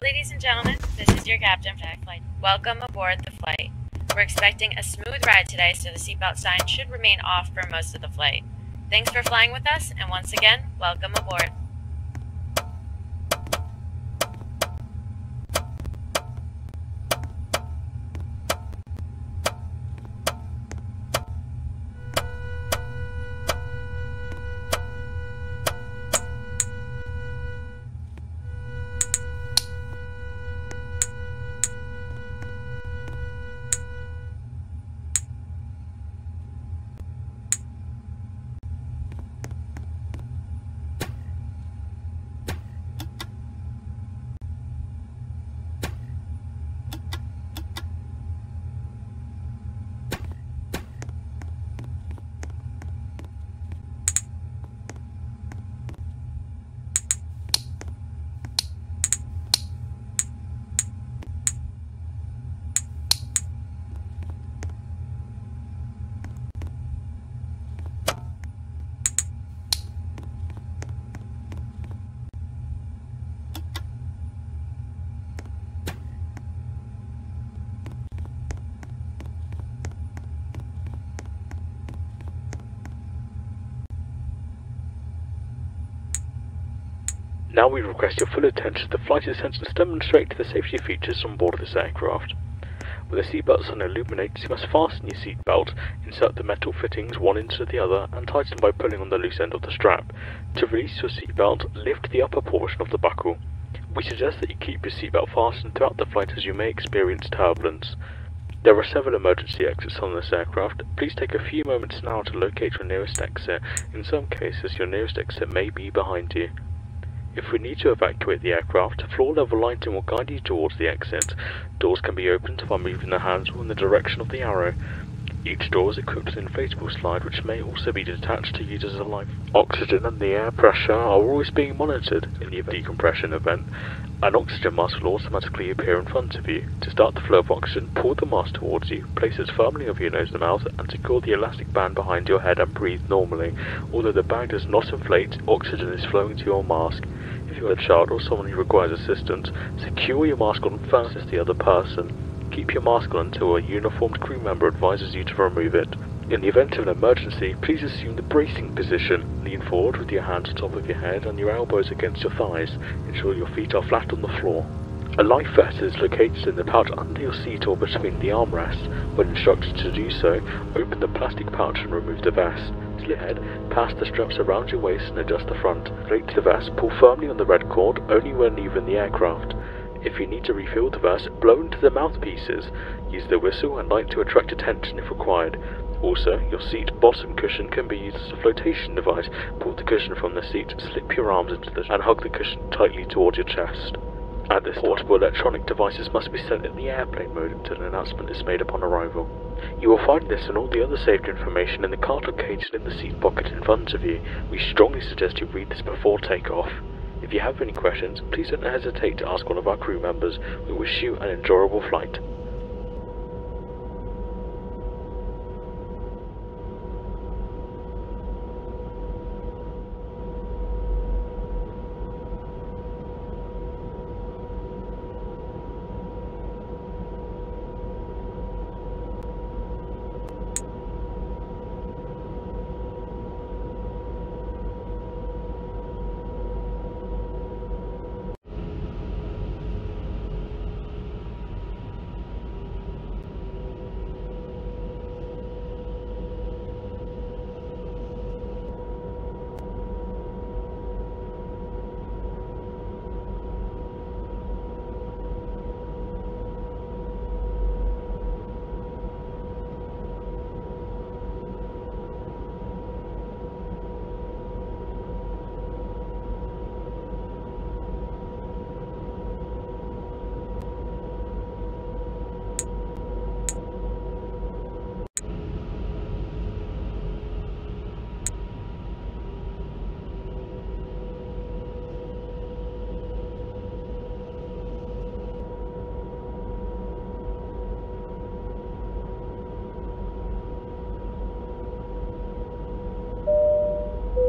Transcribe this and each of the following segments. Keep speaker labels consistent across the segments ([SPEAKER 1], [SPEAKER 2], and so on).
[SPEAKER 1] Ladies and gentlemen, this is your captain for that flight. Welcome aboard the flight. We're expecting a smooth ride today, so the seatbelt sign should remain off for most of the flight. Thanks for flying with us, and once again, welcome aboard.
[SPEAKER 2] Now we request your full attention to the flight attendants to demonstrate the safety features on board of this aircraft. With the seatbelt sign illuminates, you must fasten your seatbelt, insert the metal fittings one into the other, and tighten by pulling on the loose end of the strap. To release your seatbelt, lift the upper portion of the buckle. We suggest that you keep your seatbelt fastened throughout the flight as you may experience turbulence. There are several emergency exits on this aircraft. Please take a few moments now to locate your nearest exit. In some cases, your nearest exit may be behind you. If we need to evacuate the aircraft, floor level lighting will guide you towards the exit. Doors can be opened by moving the handle in the direction of the arrow. Each door is equipped with an inflatable slide which may also be detached to use as a life. Oxygen and the air pressure are always being monitored. In the decompression event, an oxygen mask will automatically appear in front of you. To start the flow of oxygen, pull the mask towards you, place it firmly over your nose and mouth, and secure the elastic band behind your head and breathe normally. Although the bag does not inflate, oxygen is flowing to your mask. If you are a child or someone who requires assistance, secure your mask on first as the other person. Keep your mask on until a uniformed crew member advises you to remove it. In the event of an emergency, please assume the bracing position. Lean forward with your hands on top of your head and your elbows against your thighs. Ensure your feet are flat on the floor. A life vest is located in the pouch under your seat or between the armrests. When instructed to do so, open the plastic pouch and remove the vest. To your head, pass the straps around your waist and adjust the front. Inflate the vest, pull firmly on the red cord, only when leaving the aircraft. If you need to refill the vest, blow into the mouthpieces. Use the whistle and light to attract attention if required. Also, your seat bottom cushion can be used as a flotation device. Pull the cushion from the seat, slip your arms into the and hug the cushion tightly towards your chest. At this portable electronic devices must be set in the airplane mode until an announcement is made upon arrival. You will find this and all the other safety information in the card located in the seat pocket in front of you. We strongly suggest you read this before takeoff. If you have any questions, please don't hesitate to ask one of our crew members. We wish you an enjoyable flight.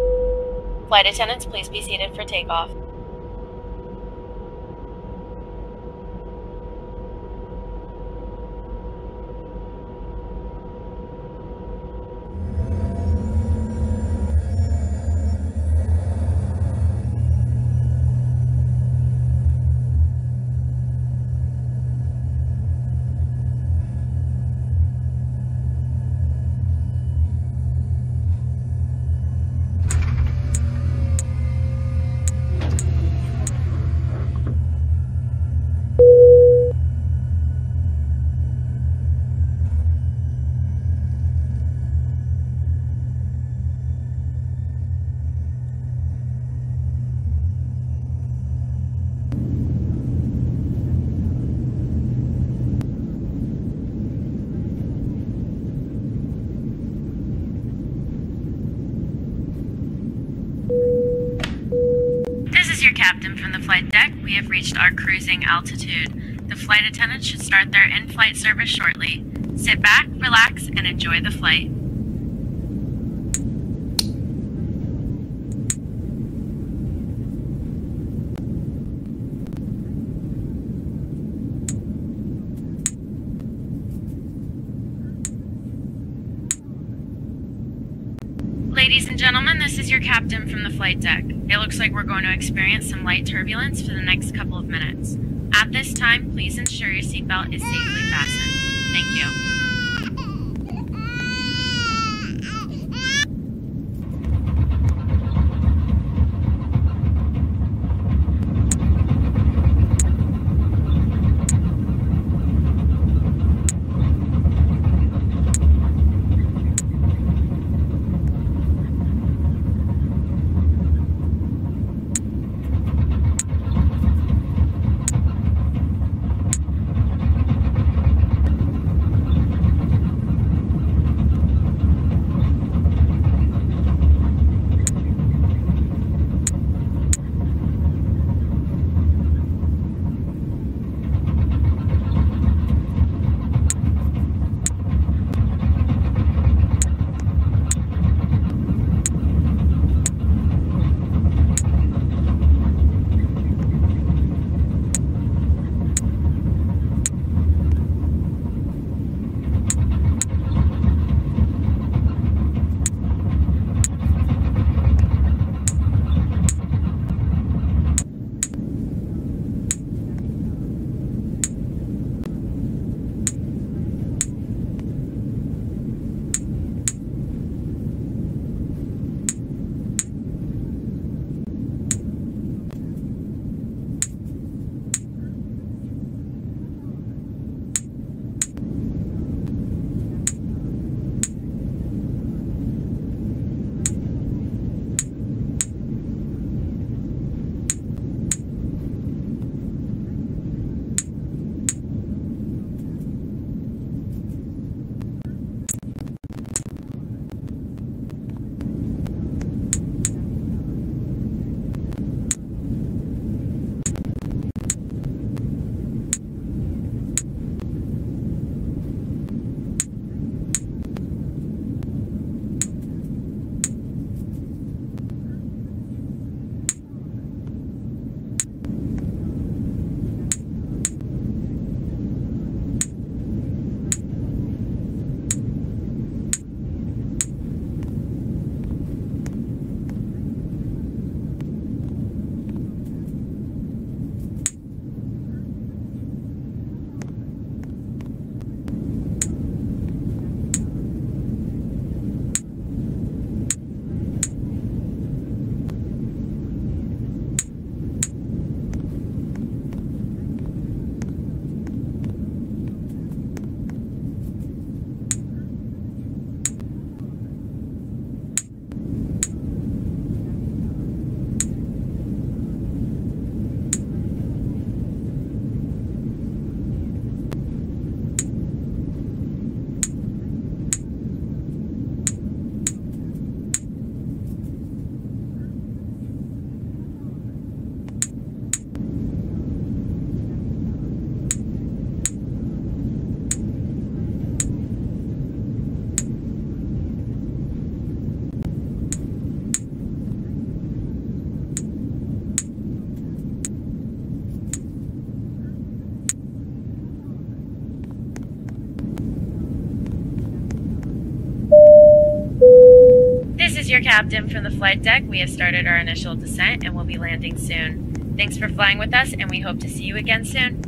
[SPEAKER 1] Flight attendants, please be seated for takeoff. captain from the flight deck. We have reached our cruising altitude. The flight attendants should start their in-flight service shortly. Sit back, relax, and enjoy the flight. Ladies and gentlemen, this is your captain from the flight deck. It looks like we're going to experience some light turbulence for the next couple of minutes. At this time, please ensure your seatbelt is safely fastened. Thank you. This is your captain from the flight deck. We have started our initial descent and will be landing soon. Thanks for flying with us, and we hope to see you again soon.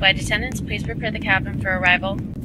[SPEAKER 1] Flight attendants, please prepare the cabin for arrival.